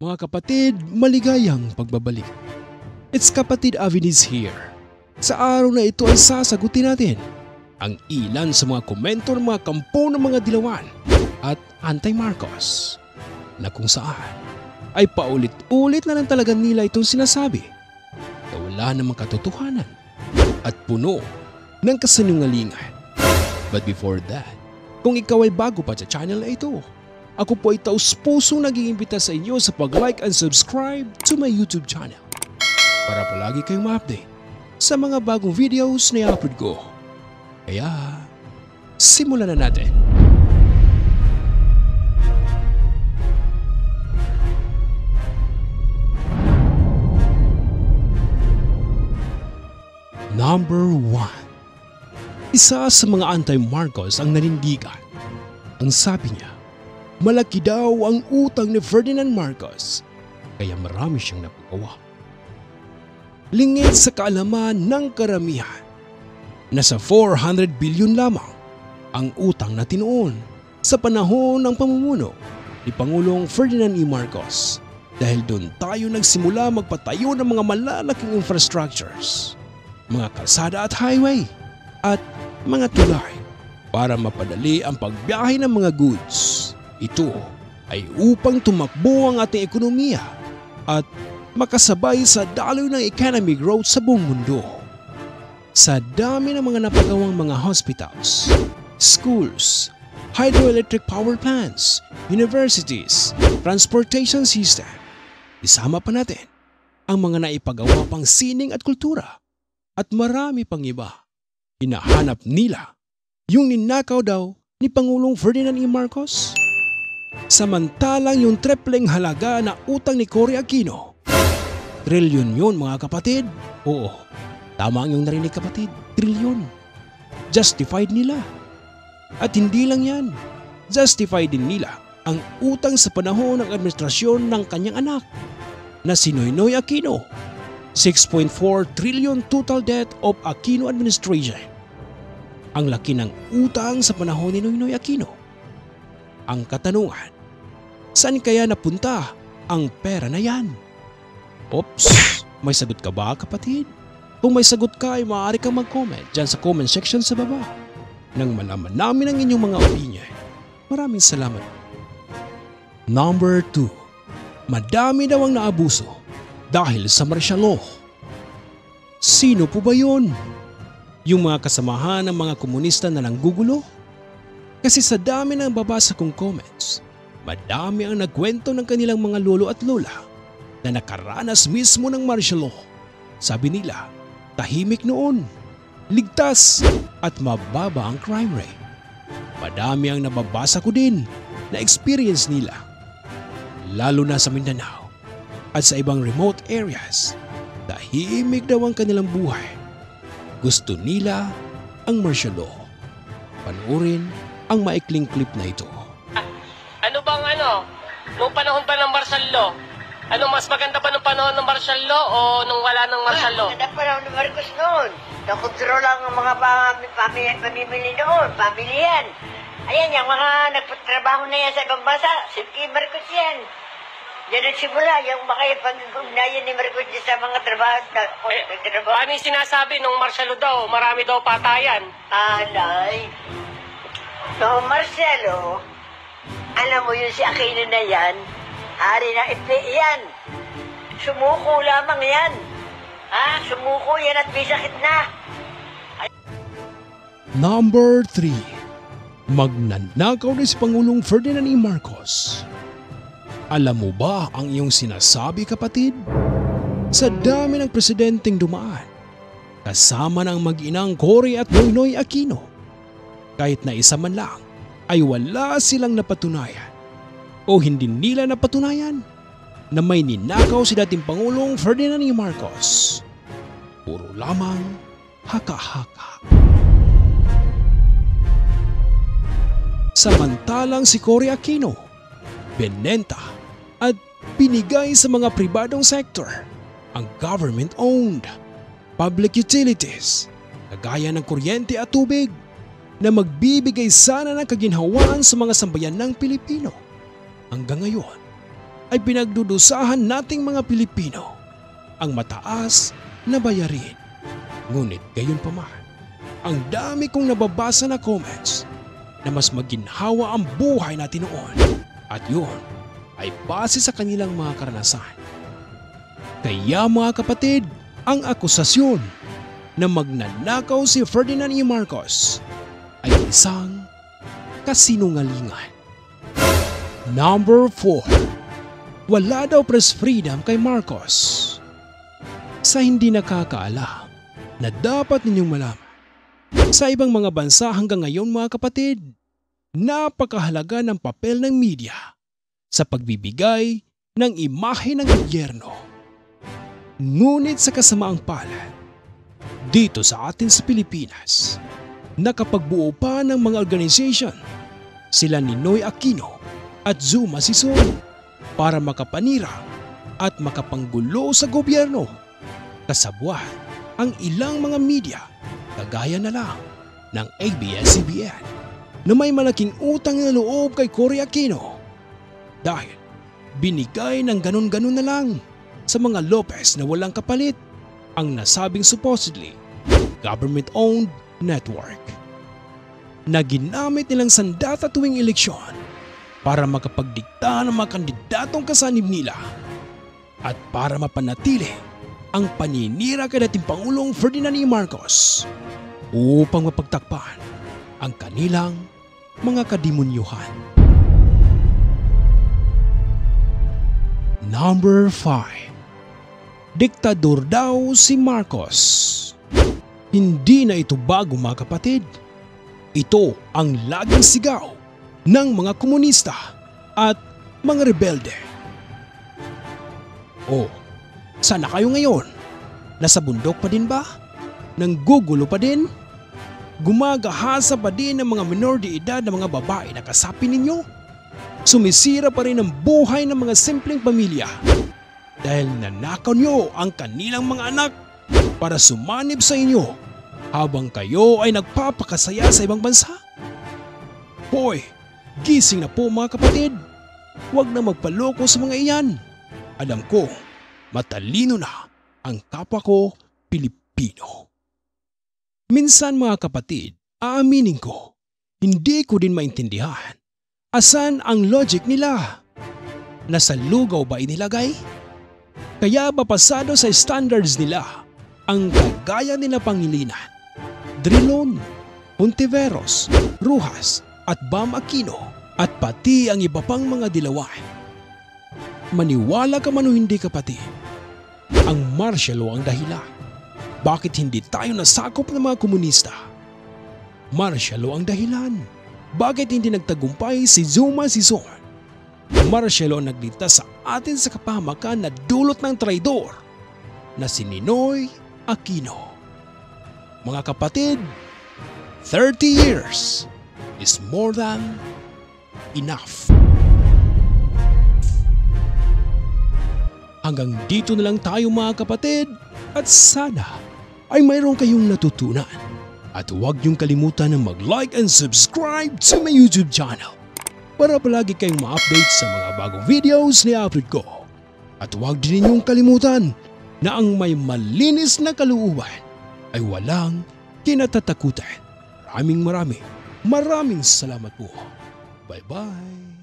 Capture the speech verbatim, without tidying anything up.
Mga kapatid, maligayang pagbabalik. It's Kapatid Avinis here. Sa araw na ito ay sasagutin natin ang ilan sa mga komento ng mga kampo ng mga Dilawan at anti-Marcos na kung saan ay paulit-ulit na lang talaga nila itong sinasabi na wala namang katotohanan at puno ng kasinungalingan. But before that, kung ikaw ay bago pa sa channel na ito, ako po ay taus-pusong nag-iimbita sa inyo sa pag-like and subscribe to my YouTube channel para palagi kayong ma-update sa mga bagong videos na i-upload ko. Kaya, simulan na natin. Number one. Isa sa mga anti-Marcos ang nanindigan. Ang sabi niya, malaki daw ang utang ni Ferdinand Marcos kaya marami siyang napagawa. Lingid sa kaalaman ng karamihan, nasa four hundred billion lamang ang utang na tinuon sa panahon ng pamumuno ni Pangulong Ferdinand E. Marcos dahil doon tayo nagsimula magpatayo ng mga malalaking infrastructures, mga kalsada at highway at mga tulay para mapadali ang pagbiyahe ng mga goods. Ito ay upang tumakbo ang ating ekonomiya at makasabay sa daloy ng economic growth sa buong mundo. Sa dami ng mga napagawang mga hospitals, schools, hydroelectric power plants, universities, transportation system, isama pa natin ang mga naipagawa pang sining at kultura at marami pang iba. Hinahanap nila yung ninakaw daw ni Pangulong Ferdinand E. Marcos. Samantalang yung tripleng halaga na utang ni Cory Aquino, trilyon yun mga kapatid. Oo, tama ang yung narinig kapatid, trilyon. Justified nila. At hindi lang yan, justified din nila ang utang sa panahon ng administrasyon ng kanyang anak na si Noynoy Aquino. six point four trillion total debt of Aquino administration. Ang laki ng utang sa panahon ni Noynoy Aquino. Ang katanungan, saan kaya napunta ang pera na yan? Oops, may sagot ka ba kapatid? Kung may sagot ka ay maaari kang mag-comment dyan sa comment section sa baba nang malaman namin ang inyong mga opinion. Maraming salamat. Number two. Madami daw ang naabuso dahil sa martial law. Sino po ba yun? Yung mga kasamahan ng mga komunista na nanggugulo? Kasi sa dami ng babasa kong comments, madami ang nagkwento ng kanilang mga lolo at lola na nakaranas mismo ng martial law. Sabi nila, tahimik noon, ligtas at mababa ang crime rate. Madami ang nababasa ko din na experience nila, lalo na sa Mindanao at sa ibang remote areas. Tahimik daw ang kanilang buhay. Gusto nila ang martial law. Panoorin ang maikling clip na ito. Ah, ano bang ano? Nung panahon pa ng martial law, ano mas maganda pa nung panahon ng martial law o nung wala ng martial law? Maganda pa panahon ng Marcos noon. Nakontrol lang ang mga pamimili, pamimili noon, pamilihan. Ayan, yung mga nagpatrabaho na yan sa ibang bansa, si Marcos yan. Yan ang simula, yung makipag-ugnayan ni Marcos sa mga trabaho. Eh, paano yung sinasabi nung martial law daw, marami daw patayan? Alay. So, Marcelo, alam mo yun si Aquino na yan, hari ng F B I yan. Sumuko lamang yan. Ha? Sumuko yan at may sakit na. Ay. Number three. Magnanakaw na si Pangulong Ferdinand E. Marcos. Alam mo ba ang iyong sinasabi kapatid? Sa dami ng presidenteng dumaan, kasama ng mag-inang Cory at Noynoy Aquino, kahit na isa man lang ay wala silang napatunayan o hindi nila napatunayan na may ninakaw si dating Pangulong Ferdinand E. Marcos. Puro lamang haka-haka. Samantalang si Cory Aquino, benenta at binigay sa mga pribadong sektor ang government-owned public utilities, kagaya ng kuryente at tubig, na magbibigay sana ng kaginhawaan sa mga sambayan ng Pilipino. Hanggang ngayon ay pinagdudusahan nating mga Pilipino ang mataas na bayarin. Ngunit gayon pa man, ang dami kong nababasa na comments na mas maginhawa ang buhay natin noon at yun ay base sa kanilang mga karanasan. Kaya mga kapatid, ang akusasyon na magnanakaw si Ferdinand E. Marcos ay isang kasinungalingan. Number four. Wala daw press freedom kay Marcos. Sa hindi nakakaalam na dapat ninyong malaman, sa ibang mga bansa hanggang ngayon mga kapatid, napakahalaga ng papel ng media sa pagbibigay ng imahe ng gobyerno. Ngunit sa kasamaang palad, dito sa atin sa Pilipinas, nakapagbuo pa ng mga organization sila Ninoy Aquino at Zuma Sison para makapanira at makapanggulo sa gobyerno. Kasabwat ang ilang mga media kagaya na lang ng A B S C B N na may malaking utang na loob kay Cory Aquino dahil binigay ng ganon-ganon na lang sa mga Lopez na walang kapalit ang nasabing supposedly government-owned network na ginamit nilang sandata tuwing eleksyon para makapagdikta ng mga kandidatong kasanib nila at para mapanatili ang paninira kay dating Pangulong Ferdinand E. Marcos upang mapagtakpan ang kanilang mga kadimunyuhan. Number five. Diktador daw si Marcos. Hindi na ito bago mga kapatid. Ito ang laging sigaw ng mga komunista at mga rebelde. Oh, sana kayo ngayon? Nasa bundok pa din ba? Nanggugulo pa din? Gumagahasa pa din ng mga minor de edad na mga babae na kasapi ninyo? Sumisira pa rin ang buhay ng mga simpleng pamilya dahil nanakaw nyo ang kanilang mga anak para sumanib sa inyo habang kayo ay nagpapakasaya sa ibang bansa? Hoy, gising na po mga kapatid. Huwag na magpaloko sa mga iyan. Alam ko, matalino na ang kapwa ko Pilipino. Minsan mga kapatid, aaminin ko, hindi ko din maintindihan asan ang logic nila. Nasa lugaw ba inilagay? Kaya ba pasado sa standards nila ang kagaya nila Pangilinan, Drilon, Hontiveros, Rojas at Bam Aquino at pati ang iba pang mga dilawan? Maniwala ka man o hindi kapatid, ang martial law ang dahilan. Bakit hindi tayo nasakop ng mga komunista? Martial law ang dahilan. Bakit hindi nagtagumpay si Zuma Sison? Martial law ang nagligtas sa atin sa kapahamakan na dulot ng traidor na si Ninoy Aquino. Mga kapatid, thirty years is more than enough. Hanggang dito na lang tayo mga kapatid at sana ay mayroon kayong natutunan. At huwag niyong kalimutan na mag-like and subscribe to my YouTube channel para palagi kayong ma-update sa mga bagong videos na i-upload ko. At huwag din ninyong kalimutan na ang may malinis na kalooban ay walang kinatatakutan. Maraming maraming maraming salamat po. Bye-bye.